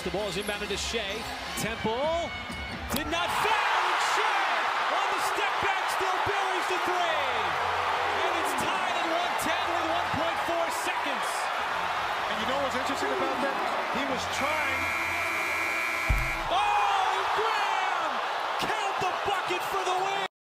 The ball is inbounded to Shea. Temple did not foul, and Shea on the step back still buries the three. And it's tied at 110 with 1.4 seconds. And you know what's interesting about that? He was trying